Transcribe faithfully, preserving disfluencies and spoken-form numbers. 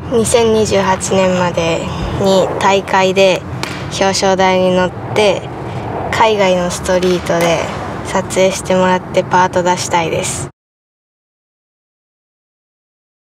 にせんにじゅうはちねんまでに大会で表彰台に乗って海外のストリートで撮影してもらってパート出したいです。